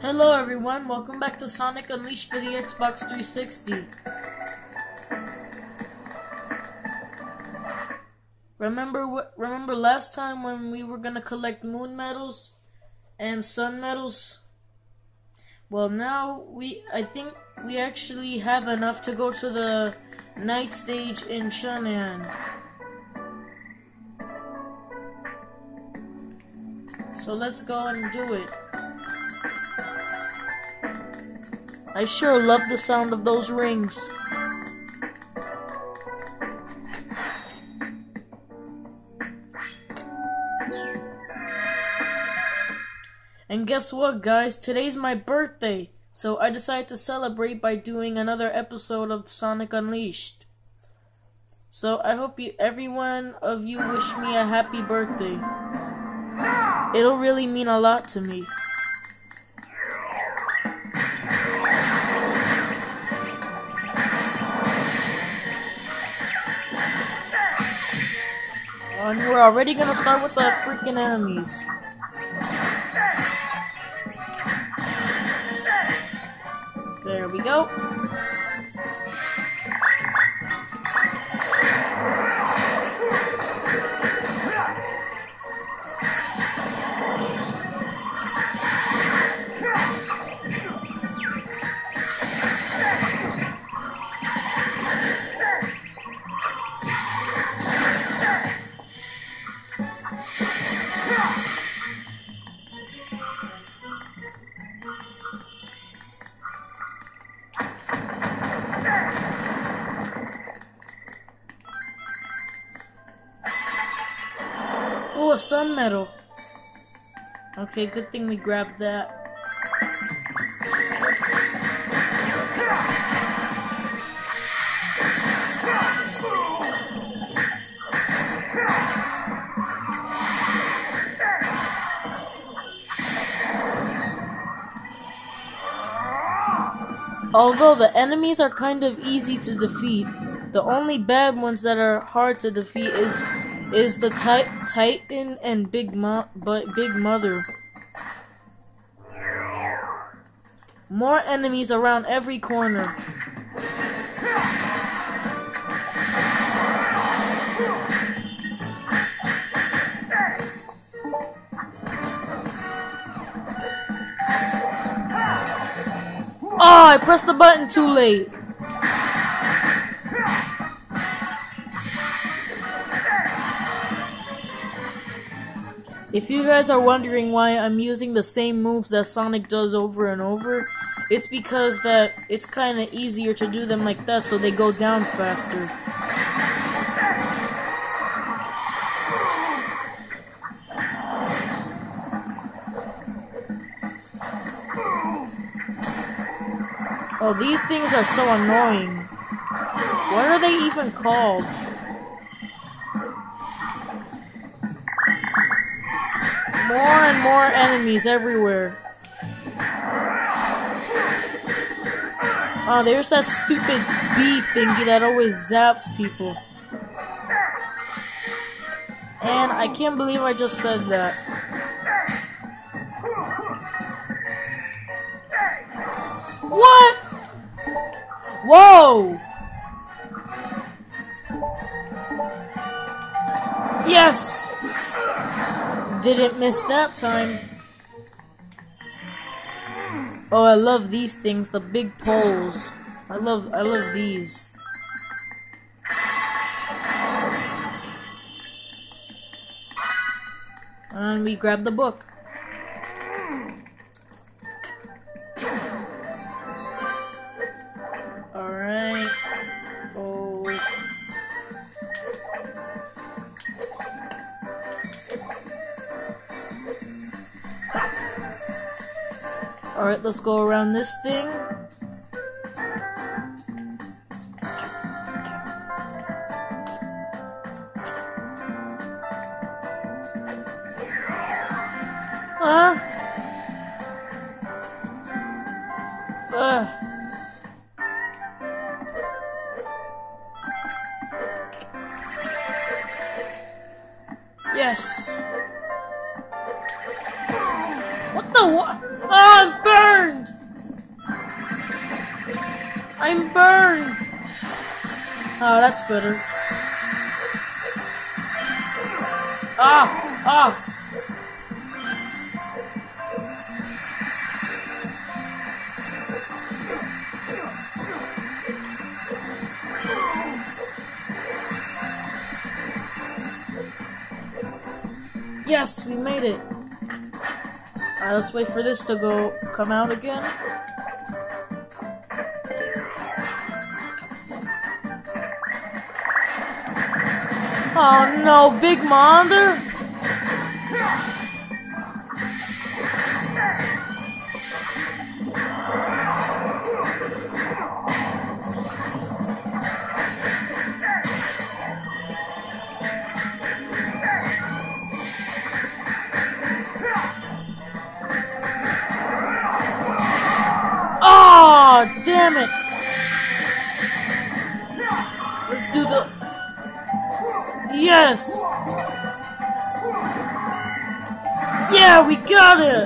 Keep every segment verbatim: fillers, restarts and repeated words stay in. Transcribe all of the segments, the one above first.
Hello everyone, welcome back to Sonic Unleashed for the Xbox three sixty. Remember what? Remember last time when we were gonna collect moon medals and sun medals? Well, now we, I think we actually have enough to go to the night stage in Shunan. So let's go and do it. I sure love the sound of those rings. And guess what, guys? Today's my birthday, so I decided to celebrate by doing another episode of Sonic Unleashed. So I hope you, every one of you wish me a happy birthday. It'll really mean a lot to me. And we're already gonna start with the freaking enemies. There we go. Ooh, a sun medal. Okay, good thing we grabbed that. Although the enemies are kind of easy to defeat, the only bad ones that are hard to defeat is is the ti Titan and Big Mo but Big Mother. More enemies around every corner. Oh, I pressed the button too late. If you guys are wondering why I'm using the same moves that Sonic does over and over, it's because that it's kind of easier to do them like that so they go down faster. Oh, these things are so annoying. What are they even called? More and more enemies everywhere. Oh, there's that stupid bee thingy that always zaps people. And I can't believe I just said that. What? Whoa! Yes! Didn't miss that time. Oh, I love these things, the big poles. I love I love these. And we grab the book. Alright. Oh. Alright, let's go around this thing. Huh? Ugh. Yes. What the what? Ah, burn! I'm burned! Oh, that's better. Ah! Ah! Yes, we made it! Alright, let's wait for this to go come out again. Oh no, Big Mother! Oh, damn it! Let's do the... Yes! Yeah, we got it!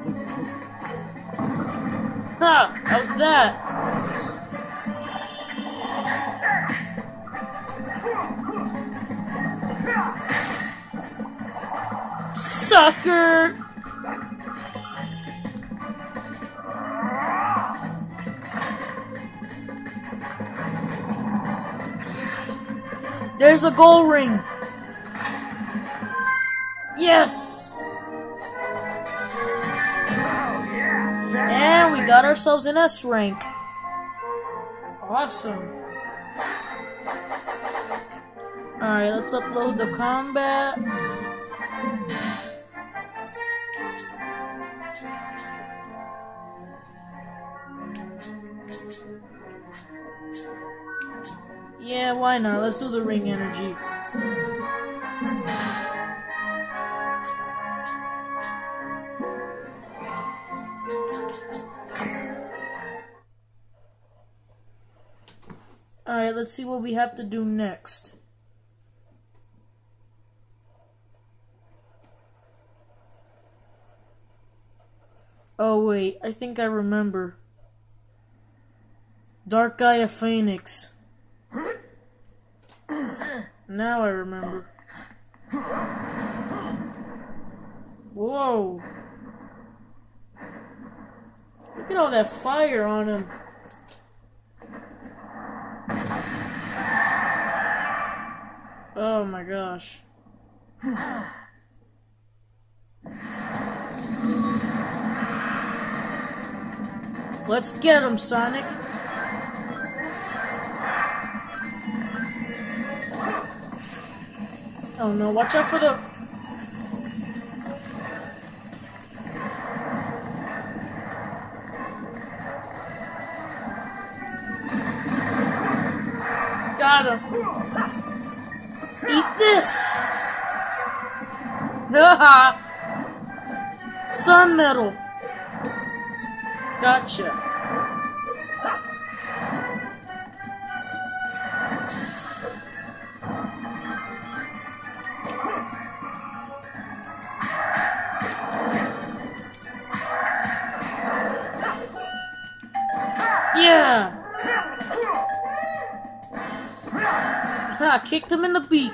Ha! How's that? Sucker! There's the gold ring! Yes! And we got ourselves an S rank. Awesome. Alright, let's upload the combat. Yeah, why not? Let's do the ring energy. Alright, let's see what we have to do next. Oh wait, I think I remember. Dark Gaia Phoenix. Now I remember. Whoa. Look at all that fire on him. Oh my gosh. Let's get him, Sonic. Oh no, watch out for the... Got him. Eat this! Haha! Sun metal! Gotcha. Yeah! Ha! Kicked him in the beak.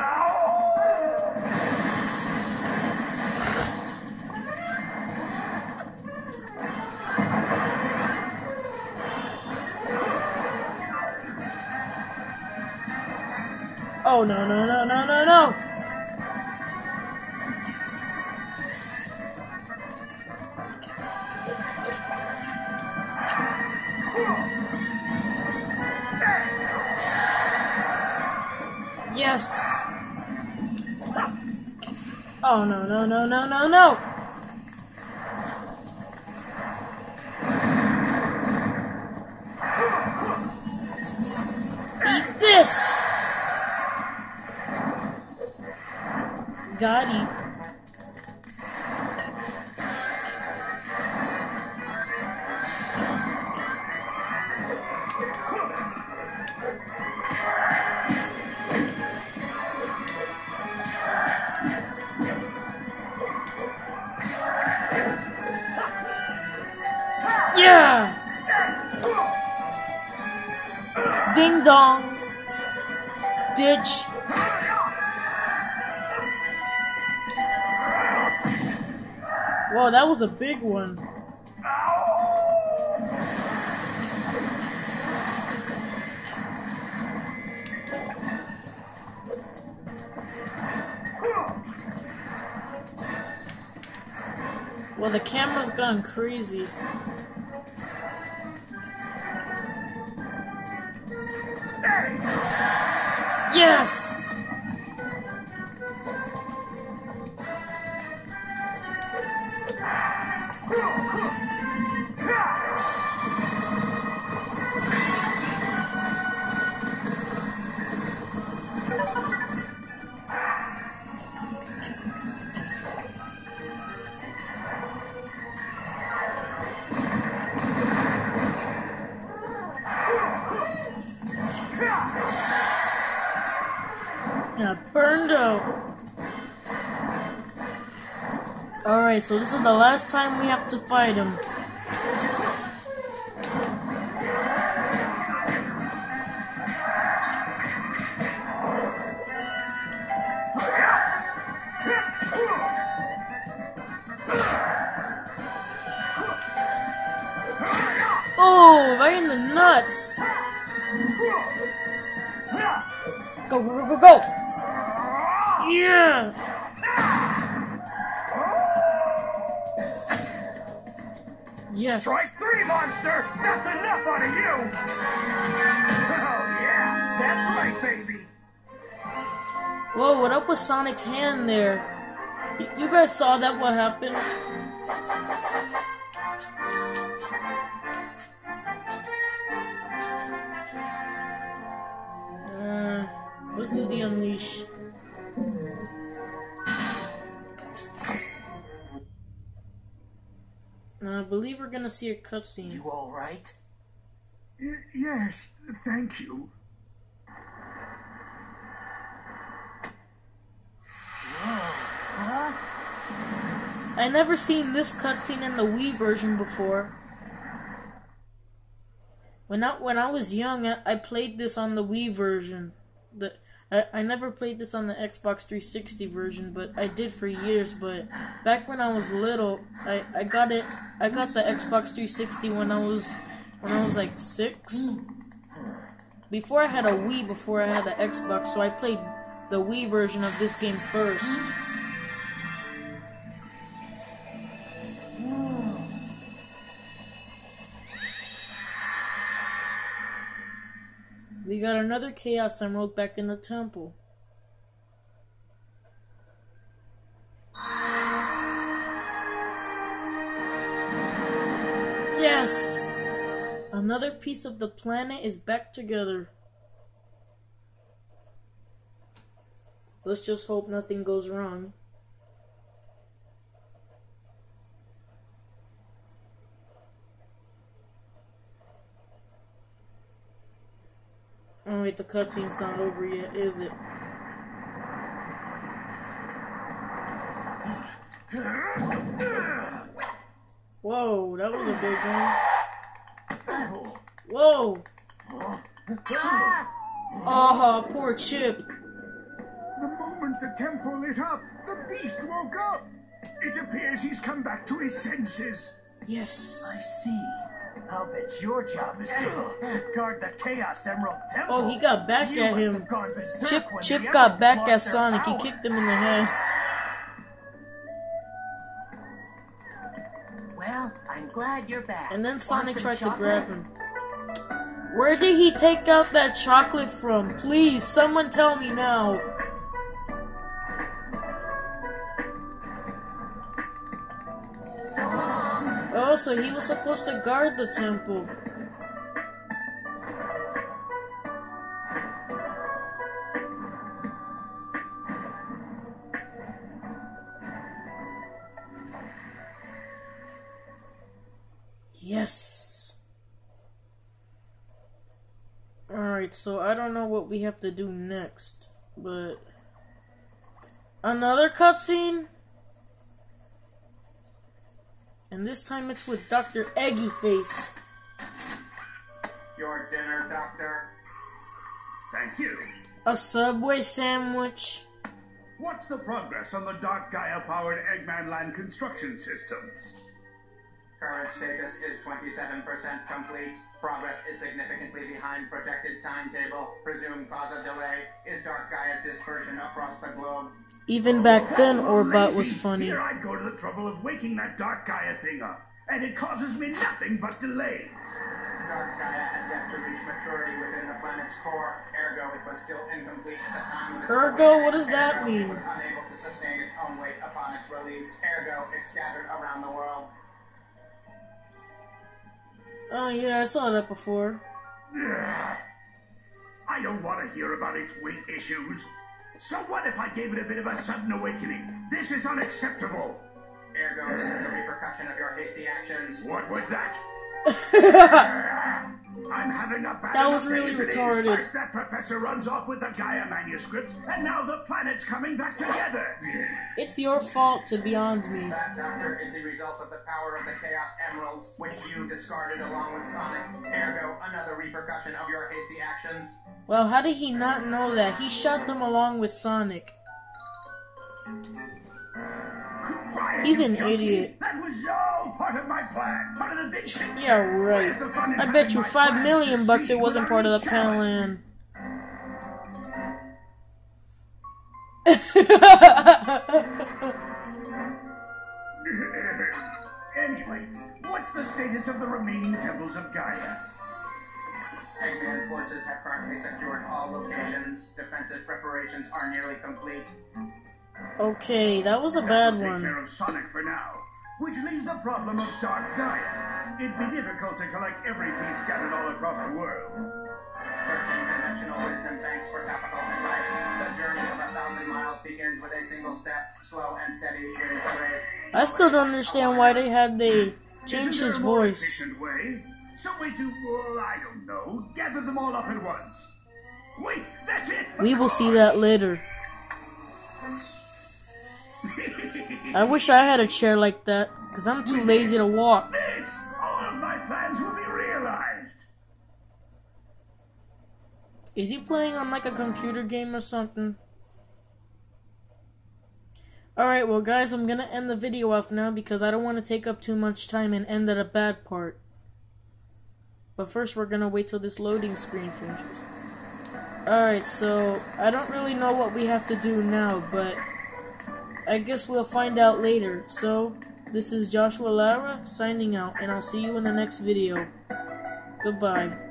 Oh no no no no no no! Yes! Oh no no no no no no! Eat this! Got it. Yeah! Ding dong. Ditch. Whoa, that was a big one. Well, the camera's gone crazy. Yes! Yeah, burned out. Alright, so this is the last time we have to fight him. Oh, right in the nuts. Go, go, go, go, go! Yeah! Yes. Strike three, monster! That's enough out of you! Oh, yeah, that's right, baby! Whoa, what up with Sonic's hand there? Y you guys saw that, what happened? Uh, let's do the Unleash. Uh, I believe we're gonna see a cutscene. You all right? Y yes, thank you. Huh? I never seen this cutscene in the Wii version before. When I when I was young, I, I played this on the Wii version. The I, I never played this on the Xbox three sixty version, but I did for years. But back when I was little, I, I got it. I got the Xbox three sixty when I was when I was like six. Before I had a Wii, before I had the Xbox, so I played the Wii version of this game first. We got another Chaos Emerald back in the temple. Yes! Another piece of the planet is back together. Let's just hope nothing goes wrong. Oh wait, the cutscene's not over yet, is it? Whoa, that was a big one. Whoa! Ah, oh, poor Chip. The moment the temple lit up, the beast woke up. It appears he's come back to his senses. Yes. I see. I'll bet your job is to, to guard the Chaos Emerald Temple. Oh, he got back You at must him. have gone berserk Chip when Chip the got Emeralds back lost at their Sonic. He power. kicked him in the head. Well, I'm glad you're back. And then Sonic Want some tried to chocolate? grab him. Where did he take out that chocolate from? Please, someone tell me now. So long. Oh, so he was supposed to guard the temple. Yes. Alright, so I don't know what we have to do next, but... Another cutscene? And this time it's with Doctor Eggy Face. Your dinner, Doctor. Thank you. A Subway sandwich. What's the progress on the Dark Gaia-powered Eggman Land construction system? Current status is twenty-seven percent complete. Progress is significantly behind projected timetable. Presumed cause of delay is Dark Gaia dispersion across the globe. Even back then, Oh, Orbot lazy. was funny. Here I go to the trouble of waking that Dark Gaia thing up, and it causes me nothing but delays. Dark Gaia had yet to reach maturity within the planet's core. Ergo, it was still incomplete at the time of its Ergo? awakening. What does that Ergo, mean? It was unable to sustain its own weight upon its release. Ergo, it scattered around the world. Oh yeah, I saw that before. Ugh. I don't want to hear about its weight issues. So what if I gave it a bit of a sudden awakening? This is unacceptable. Ergo, this is the repercussion of your hasty actions. What was that? I'm having a bad That was enough really day as it is. retarded. First that professor runs off with the Gaia manuscript, and now the planet's coming back together. It's your fault to beyond me. That, Doctor, is the result of the power of the Chaos Emeralds, which you discarded along with Sonic. Ergo, another repercussion of your hasty actions. Well, how did he not know that? He shot them along with Sonic. Quiet, He's you an junkie. idiot. That was all part of my plan. Part of the big picture. Yeah, right. Where's the fun in I having bet you my five plan million bucks it succeed wasn't part of the without any plan. challenge? Anyway, what's the status of the remaining temples of Gaia? Eggman forces have currently secured all locations. Defensive preparations are nearly complete. Okay, that was a bad That'll take one. care of Sonic for now, which leaves the problem of Dark Gaia. It'd be difficult to collect every piece scattered all across the world. Searching conventional wisdom banks for capital and life. The journey of a thousand miles begins with a single step. Slow and steady wins the race. I still don't understand why they had they change Isn't his there a more voice. efficient way? Some way to, well, I don't know, gather them all up at once. Wait, that's it! We will see that later. I wish I had a chair like that, because I'm too lazy to walk. This! All of my plans will be realized! Is he playing on like a computer game or something? Alright, well guys, I'm gonna end the video off now because I don't want to take up too much time and end at a bad part. But first we're gonna wait till this loading screen finishes. Alright, so I don't really know what we have to do now, but I guess we'll find out later. So, this is Joshua Lara signing out, and I'll see you in the next video. Goodbye.